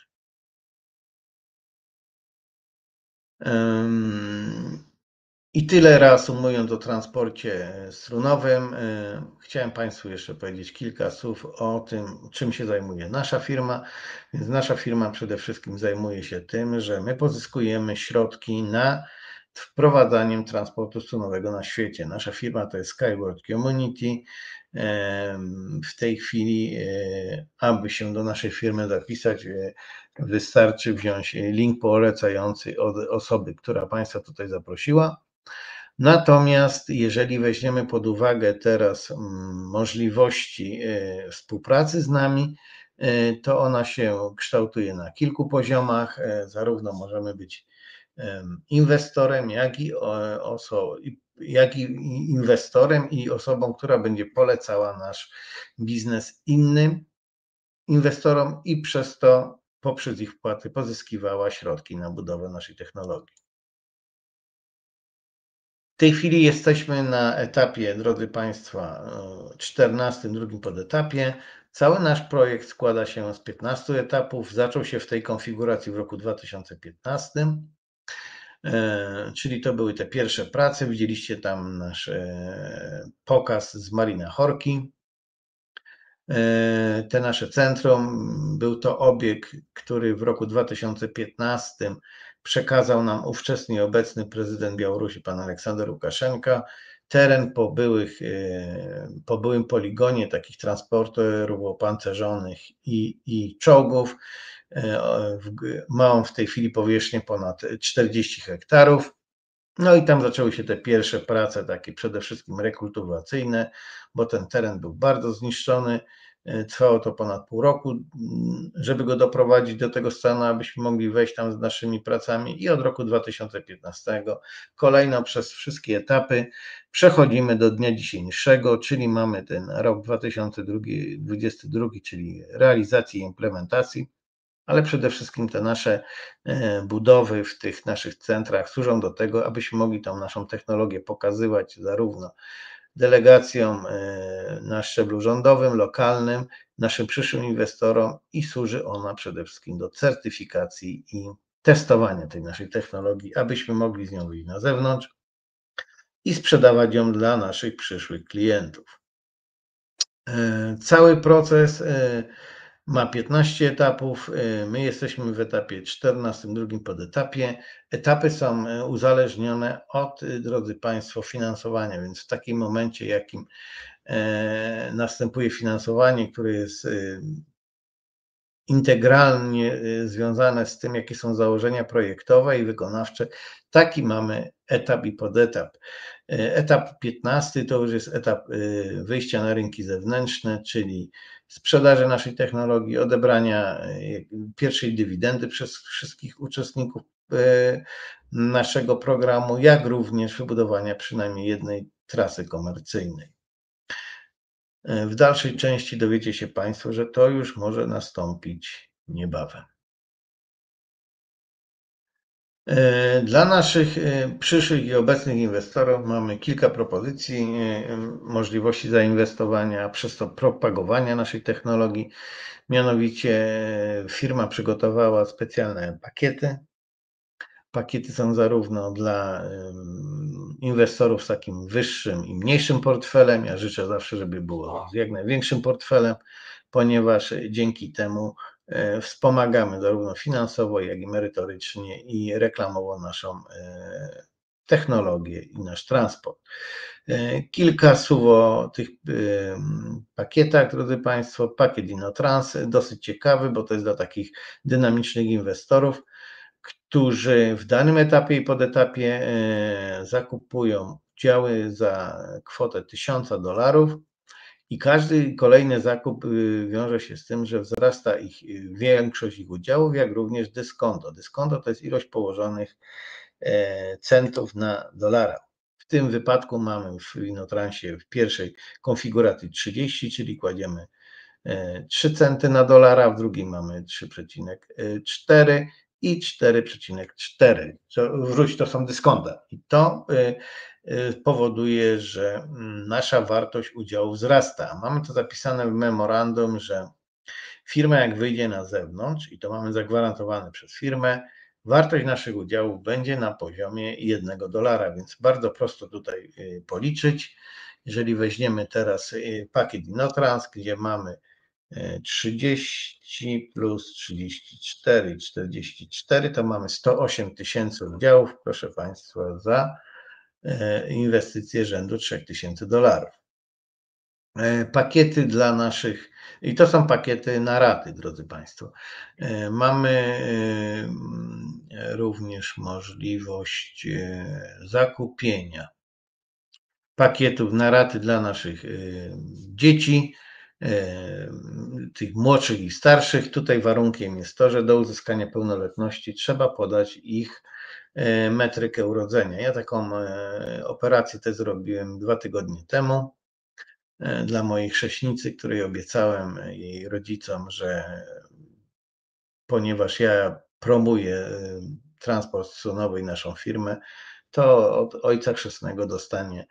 I tyle reasumując o transporcie strunowym. Chciałem Państwu jeszcze powiedzieć kilka słów o tym, czym się zajmuje nasza firma. Więc nasza firma przede wszystkim zajmuje się tym, że my pozyskujemy środki na wprowadzaniem transportu strunowego na świecie. Nasza firma to jest Skyward Community. W tej chwili, aby się do naszej firmy zapisać, wystarczy wziąć link polecający od osoby, która Państwa tutaj zaprosiła. Natomiast jeżeli weźmiemy pod uwagę teraz możliwości współpracy z nami, to ona się kształtuje na kilku poziomach. Zarówno możemy być inwestorem, jak i, oso, jak i inwestorem i osobą, która będzie polecała nasz biznes innym inwestorom i przez to poprzez ich wpłaty pozyskiwała środki na budowę naszej technologii. W tej chwili jesteśmy na etapie, drodzy Państwo, czternastym, drugim podetapie. Cały nasz projekt składa się z piętnastu etapów. Zaczął się w tej konfiguracji w roku dwa tysiące piętnastym. Czyli to były te pierwsze prace. Widzieliście tam nasz pokaz z Marina Horki. Te nasze centrum, był to obiekt, który w roku dwa tysiące piętnastym przekazał nam ówczesny i obecny prezydent Białorusi, pan Aleksander Łukaszenka. Teren po, byłych, po byłym poligonie takich transporterów opancerzonych i, i czołgów. Ma on w tej chwili powierzchnię ponad czterdzieści hektarów. No i tam zaczęły się te pierwsze prace, takie przede wszystkim rekultywacyjne, bo ten teren był bardzo zniszczony. Trwało to ponad pół roku, żeby go doprowadzić do tego stanu, abyśmy mogli wejść tam z naszymi pracami, i od roku dwa tysiące piętnastego kolejno przez wszystkie etapy przechodzimy do dnia dzisiejszego, czyli mamy ten rok dwa tysiące dwudziesty drugi, czyli realizacji i implementacji. Ale przede wszystkim te nasze budowy w tych naszych centrach służą do tego, abyśmy mogli tą naszą technologię pokazywać zarówno delegacjom na szczeblu rządowym, lokalnym, naszym przyszłym inwestorom, i służy ona przede wszystkim do certyfikacji i testowania tej naszej technologii, abyśmy mogli z nią wyjść na zewnątrz i sprzedawać ją dla naszych przyszłych klientów. Cały proces ma piętnaście etapów, my jesteśmy w etapie czternastym, drugim podetapie. Etapy są uzależnione od, drodzy Państwo, finansowania, więc w takim momencie, jakim następuje finansowanie, które jest integralnie związane z tym, jakie są założenia projektowe i wykonawcze, taki mamy etap i podetap. Etap piętnasty to już jest etap wyjścia na rynki zewnętrzne, czyli sprzedaży naszej technologii, odebrania pierwszej dywidendy przez wszystkich uczestników naszego programu, jak również wybudowania przynajmniej jednej trasy komercyjnej. W dalszej części dowiecie się Państwo, że to już może nastąpić niebawem. Dla naszych przyszłych i obecnych inwestorów mamy kilka propozycji, możliwości zainwestowania, przez to propagowania naszej technologii. Mianowicie firma przygotowała specjalne pakiety. Pakiety są zarówno dla inwestorów z takim wyższym i mniejszym portfelem. Ja życzę zawsze, żeby było z jak największym portfelem, ponieważ dzięki temu wspomagamy zarówno finansowo, jak i merytorycznie i reklamowo naszą technologię i nasz transport. Kilka słów o tych pakietach, drodzy Państwo. Pakiet InnoTrans, dosyć ciekawy, bo to jest dla takich dynamicznych inwestorów, którzy w danym etapie i podetapie zakupują udziały za kwotę tysiąc dolarów, i każdy kolejny zakup wiąże się z tym, że wzrasta ich większość ich udziałów, jak również dyskonto. Dyskonto to jest ilość położonych centów na dolara. W tym wypadku mamy w InnoTransie w pierwszej konfiguracji trzydzieści, czyli kładziemy trzy centy na dolara, w drugiej mamy trzy przecinek cztery i cztery przecinek cztery. Wróć, to są dyskonta. I to powoduje, że nasza wartość udziału wzrasta. Mamy to zapisane w memorandum, że firma, jak wyjdzie na zewnątrz, i to mamy zagwarantowane przez firmę, wartość naszych udziałów będzie na poziomie jednego dolara, więc bardzo prosto tutaj policzyć. Jeżeli weźmiemy teraz pakiet InnoTrans, gdzie mamy trzydzieści plus trzydzieści cztery, czterdzieści cztery, to mamy sto osiem tysięcy udziałów, proszę Państwa, za inwestycje rzędu trzy tysiące dolarów. Pakiety dla naszych, i to są pakiety na raty, drodzy Państwo. Mamy również możliwość zakupienia pakietów na raty dla naszych dzieci, tych młodszych i starszych. Tutaj warunkiem jest to, że do uzyskania pełnoletności trzeba podać ich metrykę urodzenia. Ja taką operację też zrobiłem dwa tygodnie temu dla mojej chrześnicy, której obiecałem jej rodzicom, że ponieważ ja promuję transport stosunkowy i naszą firmę, to od ojca chrzestnego dostanie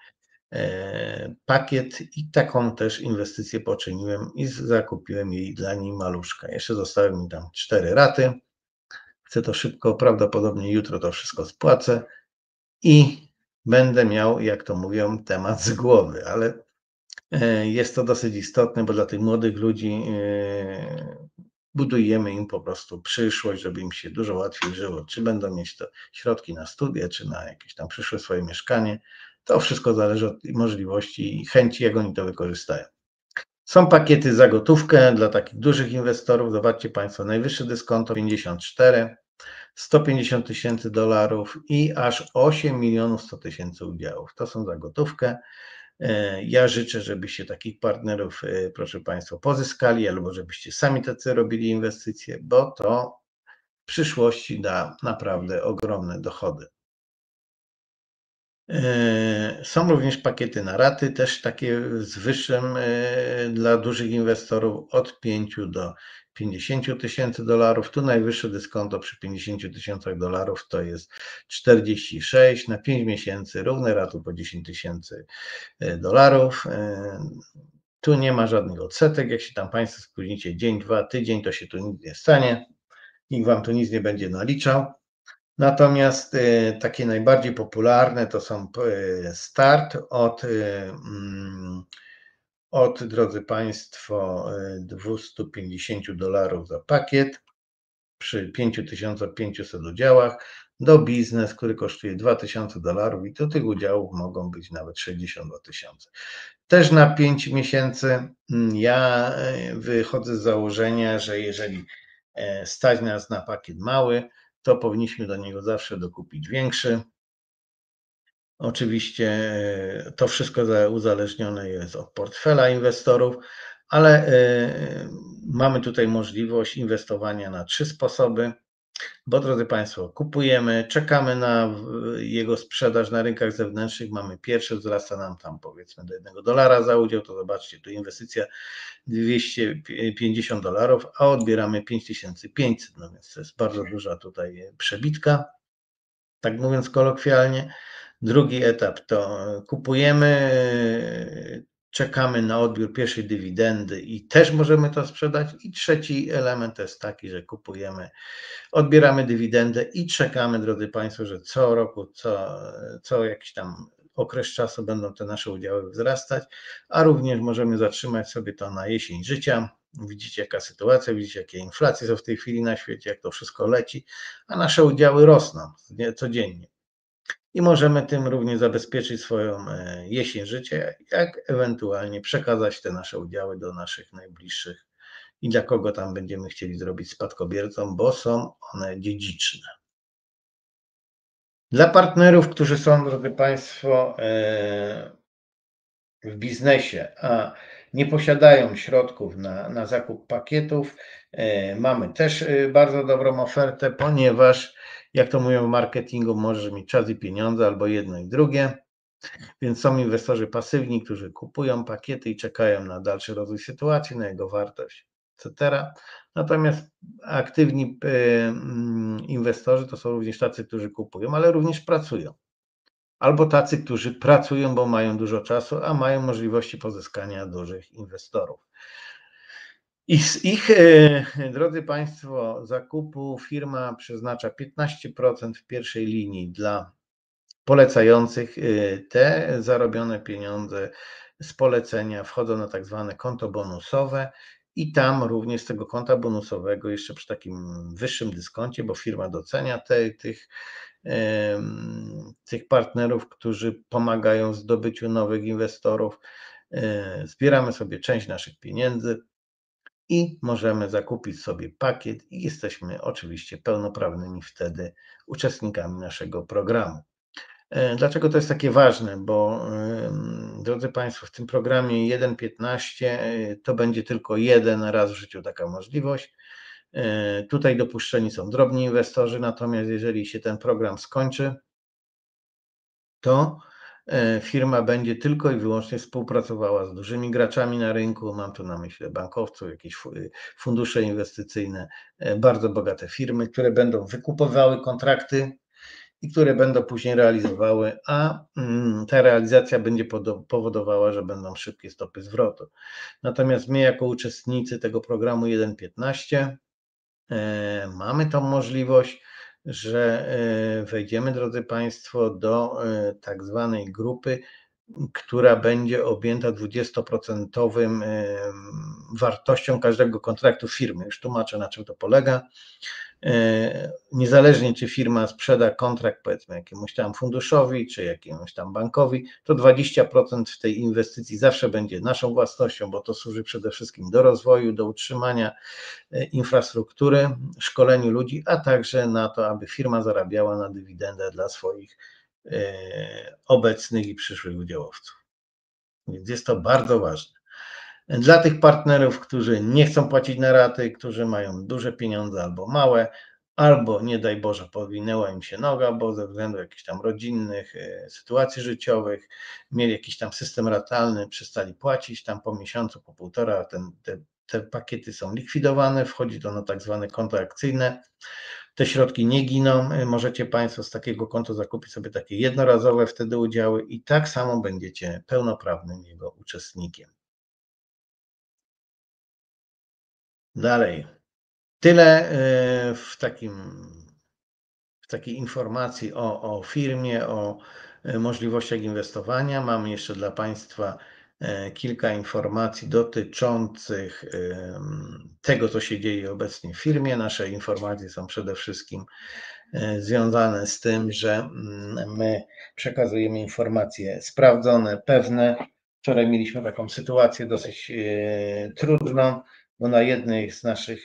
pakiet, i taką też inwestycję poczyniłem i zakupiłem jej dla niej maluszka. Jeszcze zostały mi tam cztery raty. Chcę to szybko, prawdopodobnie jutro to wszystko spłacę i będę miał, jak to mówią, temat z głowy, ale jest to dosyć istotne, bo dla tych młodych ludzi budujemy im po prostu przyszłość, żeby im się dużo łatwiej żyło. Czy będą mieć to środki na studia, czy na jakieś tam przyszłe swoje mieszkanie. To wszystko zależy od możliwości i chęci, jak oni to wykorzystają. Są pakiety za gotówkę dla takich dużych inwestorów. Zobaczcie Państwo, najwyższe dyskonto pięćdziesiąt cztery, sto pięćdziesiąt tysięcy dolarów i aż osiem milionów sto tysięcy udziałów. To są za gotówkę. Ja życzę, żebyście takich partnerów, proszę Państwa, pozyskali, albo żebyście sami tacy robili inwestycje, bo to w przyszłości da naprawdę ogromne dochody. Są również pakiety na raty, też takie z wyższym dla dużych inwestorów od pięciu do pięćdziesięciu tysięcy dolarów. Tu najwyższe dyskonto przy pięćdziesięciu tysiącach dolarów to jest czterdzieści sześć na pięć miesięcy, równe raty po dziesięć tysięcy dolarów. Tu nie ma żadnych odsetek. Jak się tam Państwo spóźnicie dzień, dwa, tydzień, to się tu nic nie stanie. Nikt Wam tu nic nie będzie naliczał. Natomiast takie najbardziej popularne to są start od, od drodzy Państwo, dwieście pięćdziesiąt dolarów za pakiet przy pięć tysięcy pięćset udziałach do biznes, który kosztuje dwa tysiące dolarów i do tych udziałów mogą być nawet sześćdziesiąt dwa tysiące. Też na pięć miesięcy. Ja wychodzę z założenia, że jeżeli stać nas na pakiet mały, to powinniśmy do niego zawsze dokupić większy. Oczywiście to wszystko uzależnione jest od portfela inwestorów, ale mamy tutaj możliwość inwestowania na trzy sposoby, bo drodzy Państwo, kupujemy, czekamy na jego sprzedaż na rynkach zewnętrznych, mamy pierwszy, wzrasta nam tam powiedzmy do jednego dolara za udział, to zobaczcie, tu inwestycja dwieście pięćdziesiąt dolarów, a odbieramy pięć tysięcy pięćset, no więc to jest bardzo duża tutaj przebitka, tak mówiąc kolokwialnie. Drugi etap to kupujemy, czekamy na odbiór pierwszej dywidendy i też możemy to sprzedać. I trzeci element to jest taki, że kupujemy, odbieramy dywidendę i czekamy, drodzy Państwo, że co roku, co, co jakiś tam okres czasu będą te nasze udziały wzrastać, a również możemy zatrzymać sobie to na jesień życia. Widzicie, jaka sytuacja, widzicie, jakie inflacje są w tej chwili na świecie, jak to wszystko leci, a nasze udziały rosną codziennie. I możemy tym również zabezpieczyć swoją jesień życia, jak ewentualnie przekazać te nasze udziały do naszych najbliższych i dla kogo tam będziemy chcieli zrobić spadkobiercą, bo są one dziedziczne. Dla partnerów, którzy są, drodzy Państwo, w biznesie, a nie posiadają środków na, na zakup pakietów, mamy też bardzo dobrą ofertę, ponieważ, jak to mówią w marketingu, możesz mieć czas i pieniądze, albo jedno i drugie. Więc są inwestorzy pasywni, którzy kupują pakiety i czekają na dalszy rozwój sytuacji, na jego wartość, et cetera. Natomiast aktywni inwestorzy to są również tacy, którzy kupują, ale również pracują. Albo tacy, którzy pracują, bo mają dużo czasu, a mają możliwości pozyskania dużych inwestorów. I z ich, drodzy Państwo, zakupu firma przeznacza piętnaście procent w pierwszej linii dla polecających. Te zarobione pieniądze z polecenia wchodzą na tak zwane konto bonusowe i tam również z tego konta bonusowego, jeszcze przy takim wyższym dyskoncie, bo firma docenia te, tych, tych partnerów, którzy pomagają w zdobyciu nowych inwestorów, zbieramy sobie część naszych pieniędzy i możemy zakupić sobie pakiet i jesteśmy oczywiście pełnoprawnymi wtedy uczestnikami naszego programu. Dlaczego to jest takie ważne? Bo, drodzy Państwo, w tym programie jeden piętnaście to będzie tylko jeden raz w życiu taka możliwość. Tutaj dopuszczeni są drobni inwestorzy, natomiast jeżeli się ten program skończy, to firma będzie tylko i wyłącznie współpracowała z dużymi graczami na rynku. Mam tu na myśli bankowców, jakieś fundusze inwestycyjne, bardzo bogate firmy, które będą wykupywały kontrakty i które będą później realizowały, a ta realizacja będzie powodowała, że będą szybkie stopy zwrotu. Natomiast my jako uczestnicy tego programu jeden piętnaście Mamy tą możliwość, że wejdziemy, drodzy Państwo, do tak zwanej grupy, która będzie objęta dwudziestoprocentowym wartością każdego kontraktu firmy. Już tłumaczę, na czym to polega. Niezależnie czy firma sprzeda kontrakt, powiedzmy, jakiemuś tam funduszowi, czy jakiemuś tam bankowi, to dwadzieścia procent w tej inwestycji zawsze będzie naszą własnością, bo to służy przede wszystkim do rozwoju, do utrzymania infrastruktury, szkoleniu ludzi, a także na to, aby firma zarabiała na dywidendę dla swoich obecnych i przyszłych udziałowców. Więc jest to bardzo ważne. Dla tych partnerów, którzy nie chcą płacić na raty, którzy mają duże pieniądze albo małe, albo nie daj Boże powinęła im się noga, bo ze względu jakichś tam rodzinnych sytuacji życiowych mieli jakiś tam system ratalny, przestali płacić, tam po miesiącu, po półtora ten, te, te pakiety są likwidowane, wchodzi to na tak zwane konto akcyjne. Te środki nie giną, możecie Państwo z takiego konta zakupić sobie takie jednorazowe wtedy udziały i tak samo będziecie pełnoprawnym jego uczestnikiem. Dalej. Tyle w takim, w takiej informacji o, o firmie, o możliwościach inwestowania. Mam jeszcze dla Państwa kilka informacji dotyczących tego, co się dzieje obecnie w firmie. Nasze informacje są przede wszystkim związane z tym, że my przekazujemy informacje sprawdzone, pewne. Wczoraj mieliśmy taką sytuację dosyć trudną, bo na jednej z naszych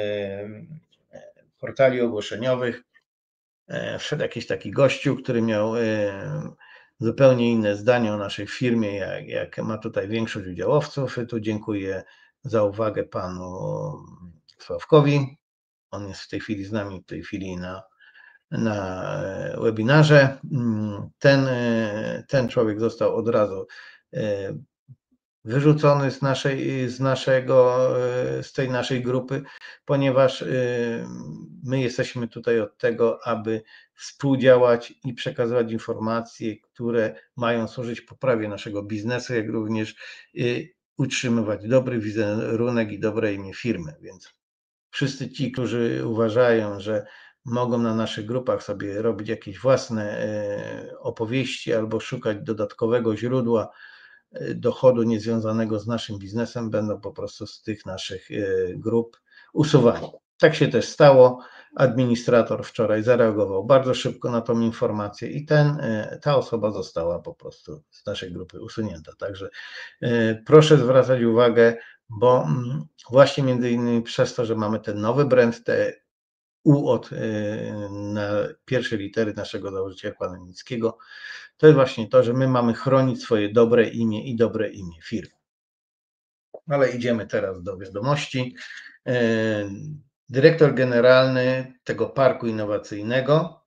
portali ogłoszeniowych wszedł jakiś taki gościu, który miał zupełnie inne zdanie o naszej firmie, jak, jak ma tutaj większość udziałowców. Tu dziękuję za uwagę panu Sławkowi. On jest w tej chwili z nami, w tej chwili na, na webinarze. Ten, ten człowiek został od razu wyrzucony z naszej, z naszego, z tej naszej grupy, ponieważ my jesteśmy tutaj od tego, aby współdziałać i przekazywać informacje, które mają służyć poprawie naszego biznesu, jak również utrzymywać dobry wizerunek i dobre imię firmy. Więc wszyscy ci, którzy uważają, że mogą na naszych grupach sobie robić jakieś własne opowieści albo szukać dodatkowego źródła dochodu niezwiązanego z naszym biznesem, będą po prostu z tych naszych grup usuwani. Tak się też stało. Administrator wczoraj zareagował bardzo szybko na tą informację i ten, ta osoba została po prostu z naszej grupy usunięta. Także proszę zwracać uwagę, bo właśnie między innymi przez to, że mamy ten nowy brand, te U od na pierwsze litery naszego założyciela, pana Nickiego, to jest właśnie to, że my mamy chronić swoje dobre imię i dobre imię firmy. Ale idziemy teraz do wiadomości. Dyrektor generalny tego parku innowacyjnego,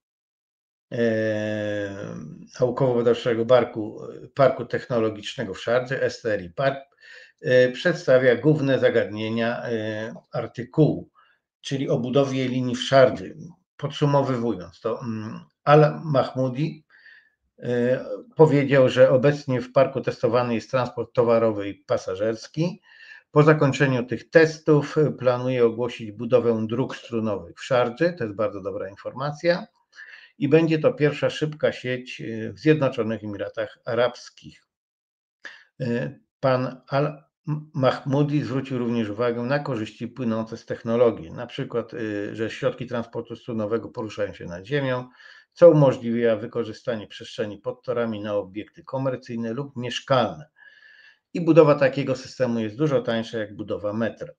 naukowo-badawczego parku, parku technologicznego w Szardży, S T R I Park, przedstawia główne zagadnienia artykułu, czyli o budowie linii w Szardży. Podsumowując to, Al Mahmoudi powiedział, że obecnie w parku testowany jest transport towarowy i pasażerski. Po zakończeniu tych testów planuje ogłosić budowę dróg strunowych w Szardży, to jest bardzo dobra informacja, i będzie to pierwsza szybka sieć w Zjednoczonych Emiratach Arabskich. Pan Al Mahmoudi zwrócił również uwagę na korzyści płynące z technologii, na przykład, że środki transportu strunowego poruszają się nad ziemią, co umożliwia wykorzystanie przestrzeni pod torami na obiekty komercyjne lub mieszkalne. I budowa takiego systemu jest dużo tańsza jak budowa metra.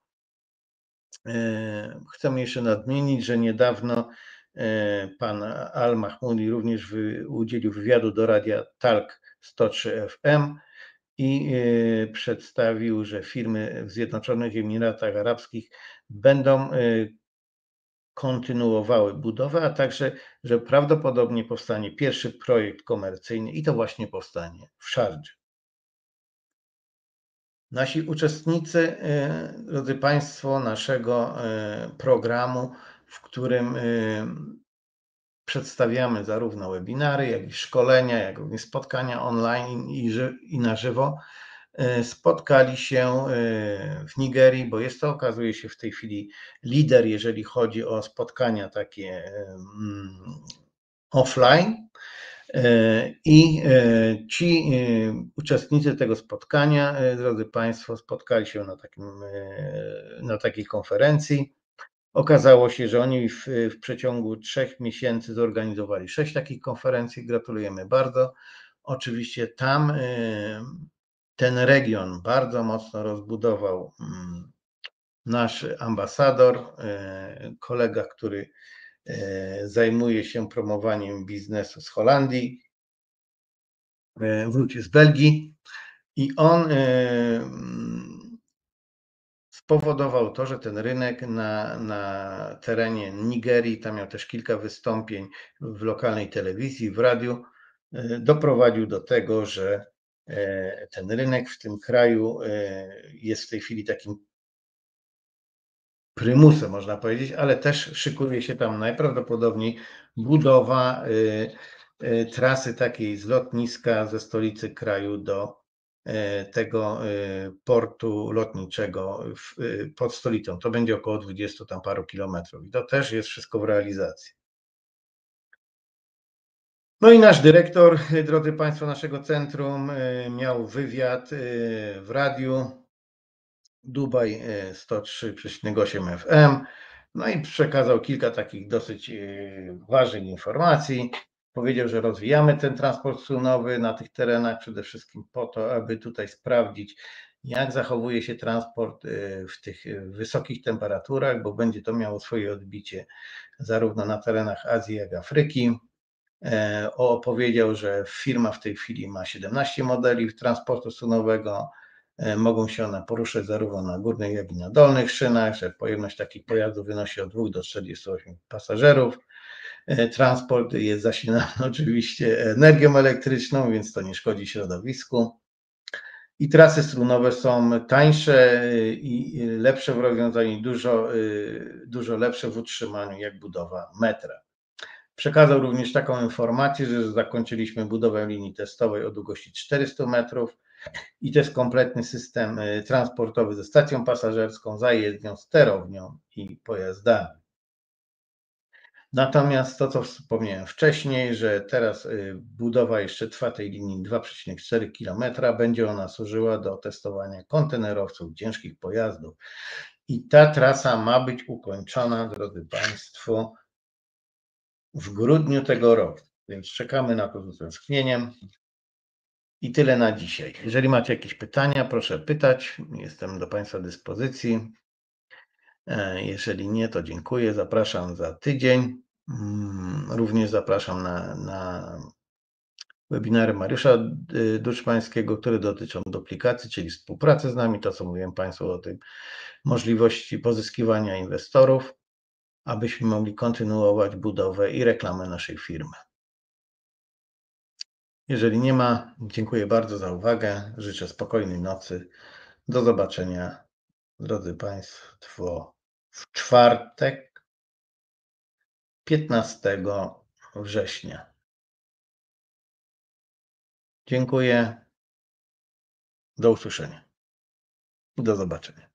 Chcemy jeszcze nadmienić, że niedawno pan Al Mahmoudi również udzielił wywiadu do radia Talk sto trzy F M i przedstawił, że firmy w Zjednoczonych Emiratach Arabskich będą kontynuowały budowę, a także, że prawdopodobnie powstanie pierwszy projekt komercyjny i to właśnie powstanie w Szardży. Nasi uczestnicy, drodzy Państwo, naszego programu, w którym przedstawiamy zarówno webinary, jak i szkolenia, jak również spotkania online i na żywo, spotkali się w Nigerii, bo jest to, okazuje się, w tej chwili lider, jeżeli chodzi o spotkania takie offline. I ci uczestnicy tego spotkania, drodzy Państwo, spotkali się na, takim, na takiej konferencji. Okazało się, że oni w, w przeciągu trzech miesięcy zorganizowali sześć takich konferencji. Gratulujemy bardzo. Oczywiście tam ten region bardzo mocno rozbudował nasz ambasador, kolega, który zajmuje się promowaniem biznesu z Holandii, wrócił z Belgii i on spowodował to, że ten rynek na, na terenie Nigerii, tam miał też kilka wystąpień w lokalnej telewizji, w radiu, doprowadził do tego, że ten rynek w tym kraju jest w tej chwili takim prymusem, można powiedzieć, ale też szykuje się tam najprawdopodobniej budowa trasy takiej z lotniska ze stolicy kraju do tego portu lotniczego pod stolicą. To będzie około dwudziestu tam paru kilometrów i to też jest wszystko w realizacji. No i nasz dyrektor, drodzy Państwo, naszego centrum miał wywiad w radiu Dubaj sto trzy przecinek osiem F M, no i przekazał kilka takich dosyć ważnych informacji. Powiedział, że rozwijamy ten transport strunowy na tych terenach przede wszystkim po to, aby tutaj sprawdzić, jak zachowuje się transport w tych wysokich temperaturach, bo będzie to miało swoje odbicie zarówno na terenach Azji, jak i Afryki. Opowiedział, że firma w tej chwili ma siedemnaście modeli transportu strunowego. Mogą się one poruszać zarówno na górnych, jak i na dolnych szynach, że pojemność takich pojazdów wynosi od dwóch do czterdziestu ośmiu pasażerów. Transport jest zasilany oczywiście energią elektryczną, więc to nie szkodzi środowisku. I trasy strunowe są tańsze i lepsze w rozwiązaniu, dużo, dużo lepsze w utrzymaniu, jak budowa metra. Przekazał również taką informację, że zakończyliśmy budowę linii testowej o długości czterystu metrów i to jest kompletny system transportowy ze stacją pasażerską, zajezdnią, sterownią i pojazdami. Natomiast to, co wspomniałem wcześniej, że teraz budowa jeszcze trwa tej linii dwa przecinek cztery kilometra, będzie ona służyła do testowania kontenerowców, ciężkich pojazdów i ta trasa ma być ukończona, drodzy Państwo, w grudniu tego roku, więc czekamy na to z utęsknieniem. I tyle na dzisiaj. Jeżeli macie jakieś pytania, proszę pytać. Jestem do Państwa dyspozycji. Jeżeli nie, to dziękuję. Zapraszam za tydzień. Również zapraszam na, na webinary Mariusza Duszpańskiego, które dotyczą duplikacji, czyli współpracy z nami. To, co mówiłem Państwu o tym, możliwości pozyskiwania inwestorów, abyśmy mogli kontynuować budowę i reklamę naszej firmy. Jeżeli nie ma, dziękuję bardzo za uwagę. Życzę spokojnej nocy. Do zobaczenia, drodzy Państwo, w czwartek, piętnastego września. Dziękuję. Do usłyszenia. Do zobaczenia.